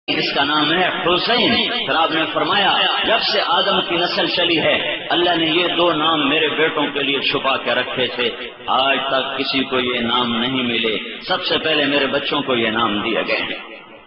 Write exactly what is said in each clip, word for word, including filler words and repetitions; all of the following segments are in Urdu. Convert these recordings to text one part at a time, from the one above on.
اس کا نام ہے حسین۔ پھر آپ نے فرمایا جب سے آدم کی نسل چلی ہے اللہ نے یہ دو نام میرے بیٹوں کے لیے چھپا کے رکھے تھے، آج تک کسی کو یہ نام نہیں ملے، سب سے پہلے میرے بچوں کو یہ نام دیے گئے ہیں۔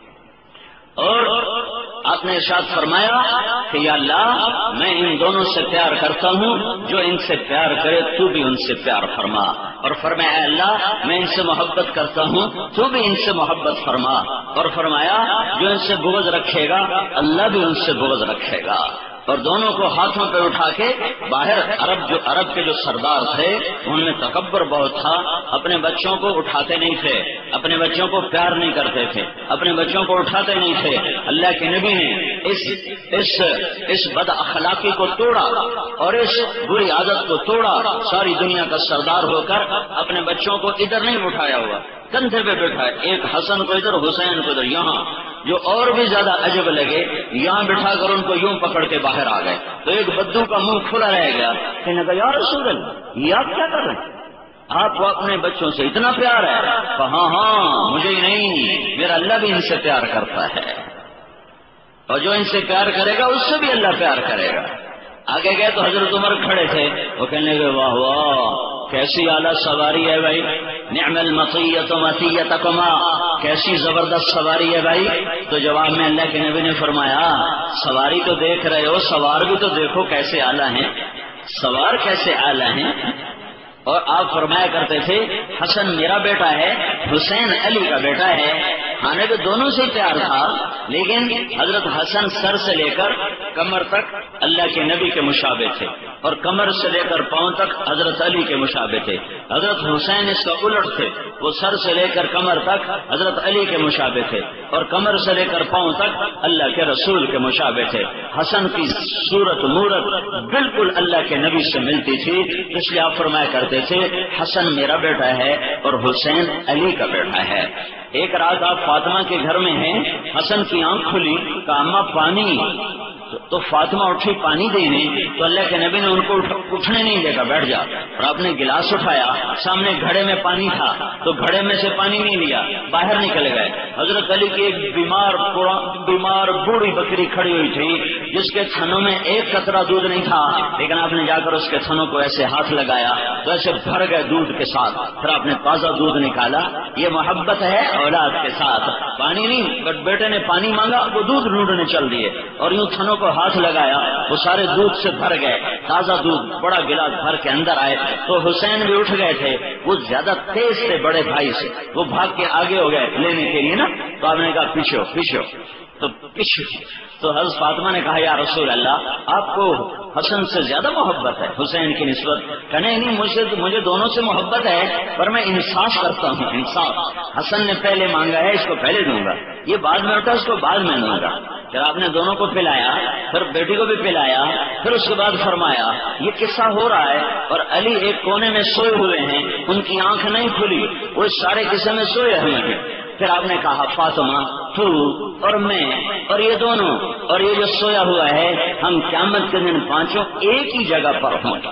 اور آپ نے ارشاد فرمایا کہ یا اللہ میں ان دونوں سے پیار کرتا ہوں، جو ان سے پیار کرے تو بھی ان سے پیار فرما، اور فرمایا اے اللہ میں ان سے محبت کرتا ہوں تو بھی ان سے محبت فرما، اور فرمایا جو ان سے بغض رکھے گا اللہ بھی ان سے بغض رکھے گا۔ اور دونوں کو ہاتھوں پہ اٹھا کے باہر عرب جو عرب کے جو سردار تھے ان میں تکبر بہت تھا، اپنے بچوں کو اٹھاتے نہیں تھے، اپنے بچوں کو پیار نہیں کرتے تھے، اپنے بچوں کو اٹھاتے نہیں تھے۔ اللہ کے نبی نے اس اس اس بد اخلاقی کو توڑا اور اس بری عادت کو توڑا، ساری دنیا کا سردار ہو کر اپنے بچوں کو ادھر نہیں اٹھایا ہوا، کندھے پہ بیٹھا ہے، ایک حسن کو ادھر حسین کو ادھر، یہاں جو اور بھی زیادہ عجب لگے یہاں بٹھا کر ان کو یوں پکڑ کے باہر آ گئے تو ایک بدو کا منہ کھلا رہ گیا کہ نے کہا یا رسول اللہ یہ آپ کیا کر رہے ہیں، آپ کو اپنے بچوں سے اتنا پیار ہے؟ ہاں ہاں مجھے ہی نہیں میرا اللہ بھی ان سے پیار کرتا ہے، اور جو ان سے پیار کرے گا اس سے بھی اللہ پیار کرے گا۔ آگے گئے تو حضرت عمر کھڑے تھے، وہ کہنے لگے واہ واہ کیسی اعلیٰ سواری ہے بھائی، نعم المطیۃ مطیتکما، کیسی زبردست سواری ہے بھائی۔ تو جواب میں اللہ کے نبی نے فرمایا سواری تو دیکھ رہے ہو، سوار بھی تو دیکھو کیسے اعلیٰ ہیں، سوار کیسے اعلیٰ ہیں۔ اور آپ فرمایا کرتے تھے حسن میرا بیٹا ہے، حسین علی کا بیٹا ہے، حالانکہ دونوں سے پیار تھا لیکن حضرت حسن سر سے لے کر کمر تک اللہ کے نبی کے مشابہ تھے، اور کمر سے لے کر پاؤں تک حضرت علی کے مشابہ تھے۔ حضرت حسین اس کا الٹ تھے، وہ سر سے لے کر کمر تک حضرت علی کے مشابہ تھے، اور کمر سے لے کر پاؤں تک اللہ کے رسول کے مشابہ تھے۔ حسن کی صورت مورت بالکل اللہ کے نبی سے ملتی تھی، اس لیے آپ فرمایا کرتے تھے حسن میرا بیٹا ہے اور حسین علی کا بیٹا ہے۔ ایک رات آپ فاطمہ کے گھر میں ہیں، حسن کی آنکھ کھلی، کہا اماں پانی، تو فاطمہ اٹھی پانی دینے، تو اللہ کے نبی نے ان کو اٹھنے نہیں دے گا، بیٹھ جا، اور آپ نے گلاس اٹھایا، سامنے گھڑے میں پانی تھا تو گھڑے میں سے پانی نہیں لیا، باہر نکل گئے۔ حضرت علی کی ایک بیمار بیمار بوڑھی بکری کھڑی ہوئی تھی جس کے تھنوں میں ایک قطرہ دودھ نہیں تھا، لیکن آپ نے جا کر اس کے تھنوں کو ایسے ہاتھ لگایا تو ایسے بھر گئے دودھ کے ساتھ، پھر آپ نے تازہ دودھ نکالا۔ یہ محبت ہے اولاد کے ساتھ، پانی نہیں بٹ بیٹے نے پانی مانگا وہ دودھ ڈھونڈنے چل دیے، اور یوں تھنوں کو ہاتھ لگایا وہ سارے دودھ سے بھر گئے، تازہ دودھ بڑا گلاس بھر کے اندر آئے تو حسین بھی اٹھ گئے تھے، وہ زیادہ تیز تھے بڑے بھائی سے، وہ بھاگ کے آگے ہو گئے لینے کے لیے نا، تو آپ نے کہا پیچھے پیچھے تو پیچھے، تو حضرت فاطمہ نے کہا یا رسول اللہ آپ کو حسن سے زیادہ محبت ہے حسین کی نسبت؟ کہنے نہیں مجھے مجھے دونوں سے محبت ہے پر میں انصاف کرتا ہوں، انصاف، حسن نے پہلے مانگا ہے اس کو پہلے دوں گا، یہ بعد میں اٹھا اس کو بعد میں دوں گا۔ پھر آپ نے دونوں کو پلایا، پھر بیٹی کو بھی پلایا، پھر اس کے بعد فرمایا یہ قصہ ہو رہا ہے اور علی ایک کونے میں سوئے ہوئے ہیں، ان کی آنکھ نہیں کھلی، وہ اس سارے قصے میں سوئے ہوئے ہیں۔ پھر آپ نے کہا فاطمہ تو اور میں اور یہ دونوں اور یہ جو سویا ہوا ہے ہم قیامت کے دن پانچوں ایک ہی جگہ پر ہوں گے،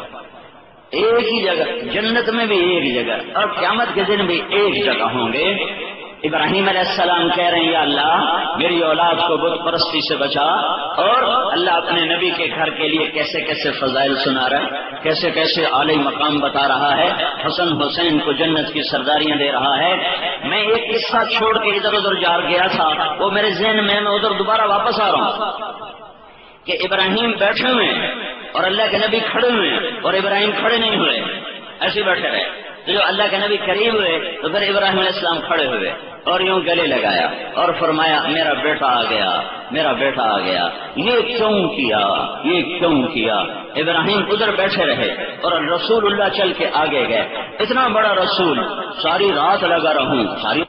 ایک ہی جگہ، جنت میں بھی ایک جگہ اور قیامت کے دن بھی ایک جگہ ہوں گے۔ ابراہیم علیہ السلام کہہ رہے ہیں یا اللہ میری اولاد کو بت پرستی سے بچا، اور اللہ اپنے نبی کے گھر کے لیے کیسے کیسے فضائل سنا رہا ہے، کیسے کیسے اعلی مقام بتا رہا ہے، حسن حسین کو جنت کی سرداریاں دے رہا ہے۔ میں ایک قصہ چھوڑ کے ادھر ادھر جا گیا تھا، وہ میرے ذہن میں میں ادھر دوبارہ واپس آ رہا ہوں کہ ابراہیم بیٹھے ہوئے ہیں اور اللہ کے نبی کھڑے ہوئے ہیں اور ابراہیم کھڑے نہیں ہوئے، ایسے بیٹھے رہے، تو جو اللہ کے نبی قریب ہوئے تو پھر ابراہیم علیہ السلام کھڑے ہوئے اور یوں گلے لگایا اور فرمایا میرا بیٹا آ گیا، میرا بیٹا آ گیا۔ یہ کیوں کیا، یہ کیوں کیا؟ ابراہیم ادھر بیٹھے رہے اور رسول اللہ چل کے آگے گئے، اتنا بڑا رسول، ساری رات لگا رہوں، ساری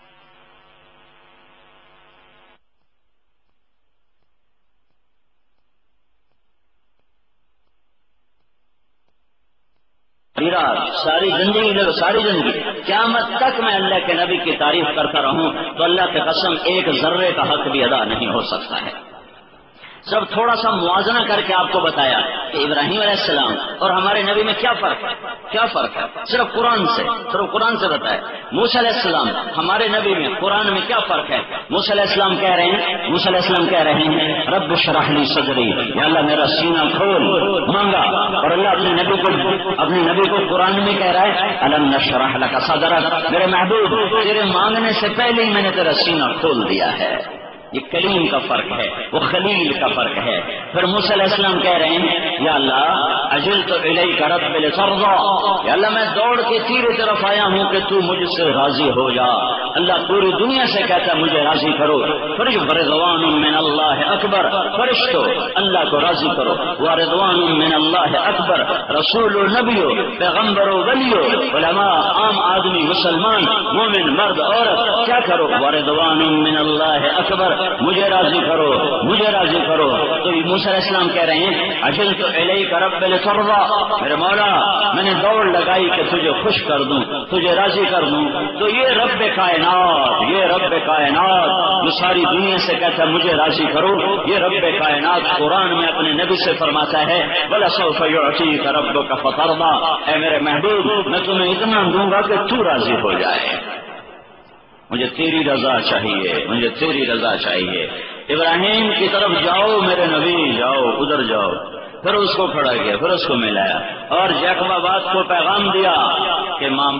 ساری زندگی ساری زندگی قیامت تک میں اللہ کے نبی کی تعریف کرتا رہوں تو اللہ کی قسم ایک ذرے کا حق بھی ادا نہیں ہو سکتا ہے۔ جب تھوڑا سا موازنہ کر کے آپ کو بتایا کہ ابراہیم علیہ السلام اور ہمارے نبی میں کیا فرق ہے، کیا فرق ہے، صرف قرآن سے صرف قرآن سے بتایا۔ موسیٰ علیہ السلام ہمارے نبی میں قرآن میں کیا فرق ہے؟ موسیٰ علیہ السلام کہہ رہے ہیں موسیٰ علیہ السلام کہہ رہے ہیں رب اشرح لی صدری، یا اللہ میرا سینہ کھول، مانگا، اور اللہ اپنے نبی کو اپنے نبی کو قرآن میں کہہ رہا ہے الم نشرح لک صدرک، میرے محبوب تیرے مانگنے سے پہلے ہی میں نے تیرا سینہ کھول دیا ہے۔ یہ کلیم کا فرق ہے، وہ خلیل کا فرق ہے۔ پھر موسیٰ علیہ السلام کہہ رہے ہیں یا اللہ عجلت الیک رب لترضی، یا اللہ میں دوڑ کے تیرے طرف آیا ہوں کہ تو مجھ سے راضی ہو جا۔ اللہ پوری دنیا سے کہتا ہے مجھے راضی کرو۔ فرضوان من اللہ اکبر، فرشتو اللہ کو راضی کرو، ورضوان من اللہ اکبر، رسول و نبیو، پیغمبر و ولیو، علماء، عام آدمی، مسلمان، مومن، مرد، عورت، کیا کرو؟ ورضوان من اللہ اکبر، مجھے راضی کرو، مجھے راضی کرو۔ تو موسیٰ علیہ السلام کہہ رہے ہیں عجلت الیک رب لترضی، میرے مولا میں نے دوڑ لگائی کہ تجھے خوش کر دوں، تجھے راضی کر دوں۔ تو یہ رب کائنات، یہ رب کائنات جو ساری دنیا سے کہتا ہے مجھے راضی کرو، یہ رب کائنات قرآن میں اپنے نبی سے فرماتا ہے وَلَسَوْفَ يُعْطِيكَ رَبُّكَ فَتَرْضَىٰ، اے میرے محبوب میں تمہیں اتنا دوں گا کہ تو راضی ہو جائے۔ مجھے تیری رضا چاہیے، مجھے تیری رضا چاہیے۔ ابراہیم کی طرف جاؤ میرے نبی، جاؤ ادھر جاؤ۔ پھر اس کو کھڑا کیا، پھر اس کو ملایا اور جعفر آباد کو پیغام دیا کہ ماں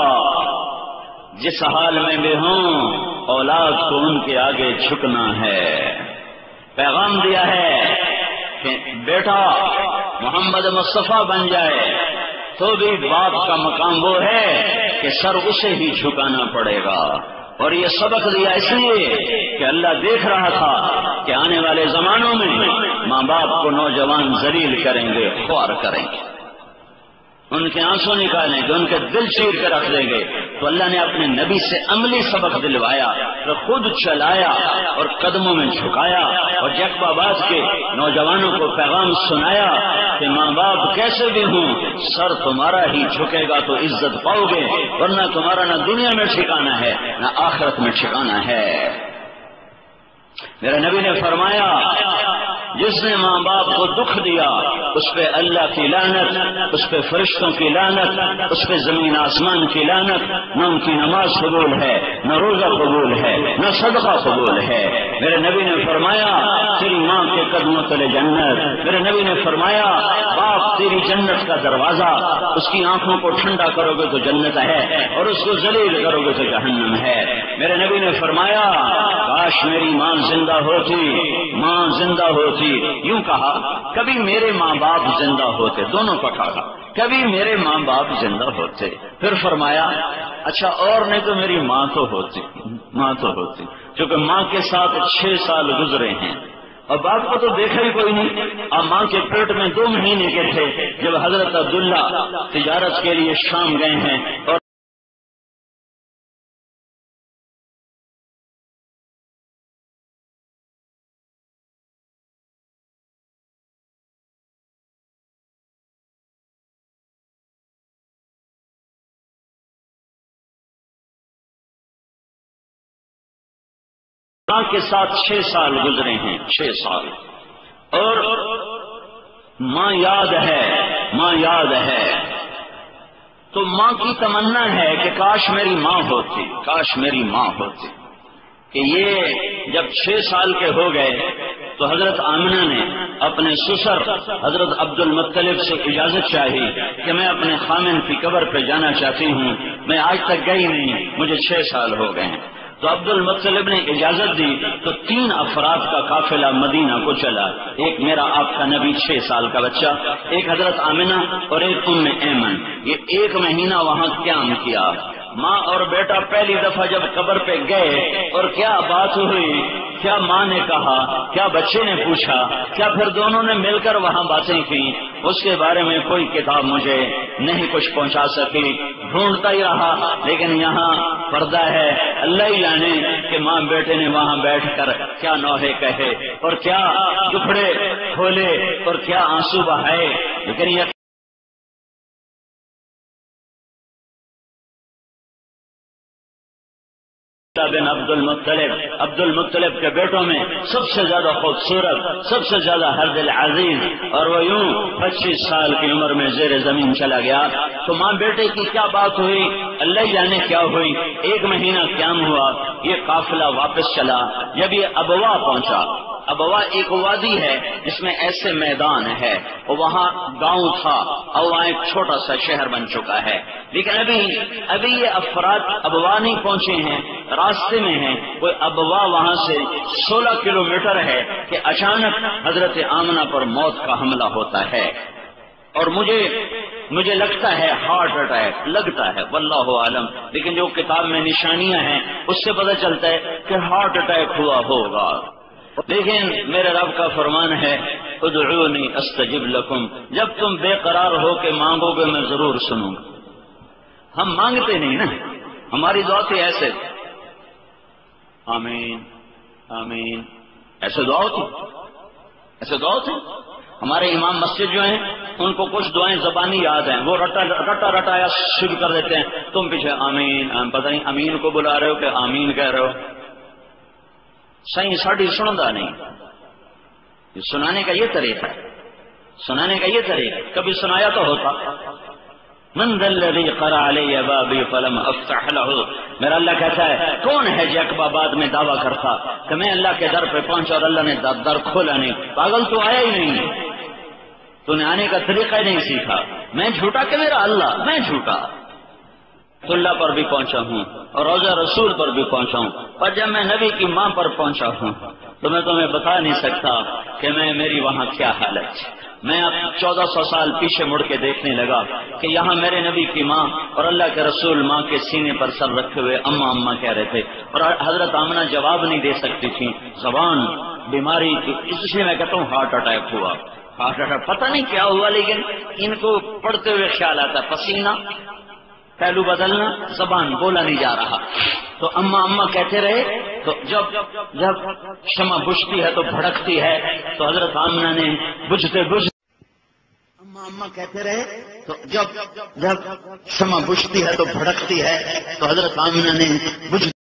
باپ جس حال میں بھی ہوں اولاد کو ان کے آگے جھکنا ہے۔ پیغام دیا ہے کہ بیٹا محمد مصطفیٰ بن جائے تو بھی باپ کا مقام وہ ہے کہ سر اسے ہی جھکانا پڑے گا۔ اور یہ سبق دیا اس لیے کہ اللہ دیکھ رہا تھا کہ آنے والے زمانوں میں ماں باپ کو نوجوان ذلیل کریں گے، خوار کریں گے، ان کے آنسو نکالیں گے، ان کے دل چیر کے رکھ دیں گے۔ تو اللہ نے اپنے نبی سے عملی سبق دلوایا، تو خود چلایا اور قدموں میں جھکایا اور جعفر آباد کے نوجوانوں کو پیغام سنایا کہ ماں باپ کیسے بھی ہوں سر تمہارا ہی جھکے گا تو عزت پاؤ گے، ورنہ تمہارا نہ دنیا میں ٹھکانا ہے نہ آخرت میں ٹھکانا ہے۔ میرے نبی نے فرمایا جس نے ماں باپ کو دکھ دیا اس پہ اللہ کی لعنت، اس پہ فرشتوں کی لعنت، اس پہ زمین آسمان کی لعنت، نہ ان کی نماز قبول ہے، نہ روزہ قبول ہے، نہ صدقہ قبول ہے۔ میرے نبی نے فرمایا تیری ماں کے قدموں تلے جنت۔ میرے نبی نے فرمایا باپ تیری جنت کا دروازہ، اس کی آنکھوں کو ٹھنڈا کرو گے تو جنت ہے اور اس کو ذلیل کرو گے تو جہنم ہے۔ میرے نبی نے فرمایا کاش میری ماں زندہ ہوتی، ماں زندہ ہوتی، یوں کہا کبھی میرے ماں باپ زندہ ہوتے، دونوں کا کہا کبھی میرے ماں باپ زندہ ہوتے۔ پھر فرمایا اچھا اور نہیں تو میری ماں تو ہوتی، ماں تو ہوتی، کیونکہ ماں کے ساتھ چھ سال گزرے ہیں اور باپ کو تو دیکھا ہی کوئی نہیں۔ اب ماں کے پیٹ میں دو مہینے کے تھے جب حضرت عبداللہ تجارت کے لیے شام گئے ہیں اور ماں کے ساتھ چھ سال گزرے ہیں، چھ سال، اور ماں یاد ہے، ماں یاد ہے۔ تو ماں کی تمنا ہے کہ کاش میری ماں ہوتی، کاش میری ماں ہوتی۔ کہ یہ جب چھ سال کے ہو گئے تو حضرت آمنہ نے اپنے سسر حضرت عبد المطلب سے اجازت چاہی کہ میں اپنے خامن کی قبر پہ جانا چاہتی ہوں، میں آج تک گئی نہیں، مجھے چھ سال ہو گئے ہیں۔ تو عبد المطلب نے اجازت دی تو تین افراد کا قافلہ مدینہ کو چلا، ایک میرا آپ کا نبی چھ سال کا بچہ، ایک حضرت آمنہ اور ایک ام ایمن۔ یہ ایک مہینہ وہاں قیام کیا۔ ماں اور بیٹا پہلی دفعہ جب قبر پہ گئے اور کیا بات ہوئی، کیا ماں نے کہا، کیا بچے نے پوچھا، کیا پھر دونوں نے مل کر وہاں باتیں کی، اس کے بارے میں کوئی کتاب مجھے نہیں کچھ پہنچا سکی، ڈھونڈتا ہی رہا۔ لیکن یہاں پردہ ہے، اللہ ہی جانے کہ ماں بیٹے نے وہاں بیٹھ کر کیا نوحے کہے اور کیا ٹکڑے کھولے اور کیا آنسو بہائے۔ لیکن یہ بن عبد المطلب، عبد المطلب کے بیٹوں میں سب سے زیادہ خوبصورت، سب سے زیادہ ہر دل عزیز، اور وہ یوں پچیس سال کی عمر میں زیر زمین چلا گیا۔ تو ماں بیٹے کی کیا بات ہوئی، اللہ جانے کیا ہوئی۔ ایک مہینہ قیام ہوا، یہ قافلہ واپس چلا۔ جب یہ ابوا پہنچا، ابوا ایک وادی ہے جس میں ایسے میدان ہے، اور وہاں گاؤں تھا، اور وہاں ایک چھوٹا سا شہر بن چکا ہے، لیکن ابھی ابھی یہ افراد ابوا نہیں پہنچے ہیں، راستے میں ہیں۔ کوئی ابوا وہاں سے سولہ کلومیٹر ہے کہ اچانک حضرت آمنہ پر موت کا حملہ ہوتا ہے، اور مجھے مجھے لگتا ہے ہارٹ اٹیک لگتا ہے، واللہ عالم، لیکن جو کتاب میں نشانیاں ہیں اس سے پتہ چلتا ہے کہ ہارٹ اٹیک ہوا ہوگا۔ لیکن میرے رب کا فرمان ہے ادعونی استجب لکم، جب تم بے قرار ہو کے مانگو گے میں ضرور سنوں گا۔ ہم مانگتے نہیں نا، ہماری دعا تھی ایسے آمین آمین، ایسے دعا ہوتی ایسے دعا ہوتی ہمارے امام مسجد جو ہیں ان کو کچھ دعائیں زبانی یاد ہیں، وہ رٹا رٹا رٹایا شروع کر دیتے ہیں، تم پیچھے آمین آمین، پتہ نہیں امین کو بلا رہے ہو کہ آمین کہہ رہے ہو۔ صحیح ساڑھی سندا نہیں، یہ سنانے کا یہ طریقہ ہے، سنانے کا یہ طریقہ، کبھی سنایا تو ہوتا۔ من ذا الذی قرأ علی بابی فلم افتح لہ، میرا اللہ کہتا ہے کون ہے جو اقباباد میں دعویٰ کرتا کہ میں اللہ کے در پہ پہنچا اور اللہ نے در کھولا نہیں۔ پاگل تو آیا ہی نہیں، تو نے آنے کا طریقہ ہی نہیں سیکھا۔ میں جھوٹا کہ میرا اللہ، میں جھوٹا تو اللہ پر بھی پہنچا ہوں اور روضہ رسول پر بھی پہنچا ہوں، اور جب میں نبی کی ماں پر پہنچا ہوں تو میں تمہیں بتا نہیں سکتا کہ میں میری وہاں کیا حالت ہے۔ میں اب چودہ سو سال پیچھے مڑ کے دیکھنے لگا کہ یہاں میرے نبی کی ماں اور اللہ کے رسول ماں کے سینے پر سر رکھے ہوئے اماں اماں کہہ رہے تھے، اور حضرت آمنہ جواب نہیں دے سکتی تھی، زبان بیماری کی، اس لیے میں کہتا ہوں ہارٹ اٹیک ہوا۔ ہارٹ اٹیک پتہ نہیں کیا ہوا، لیکن ان کو پڑھتے ہوئے خیال آتا پسینہ، پہلو بدلنا، زبان بولا نہیں جا رہا۔ تو اماں اماں کہتے رہے، تو جب جب شمع بجھتی ہے تو بھڑکتی ہے، تو حضرت آمنہ نے بجھتے بجھ اماں اماں کہتے رہے، تو جب جب شمع بجھتی ہے تو بھڑکتی ہے، تو حضرت آمنہ نے بجھ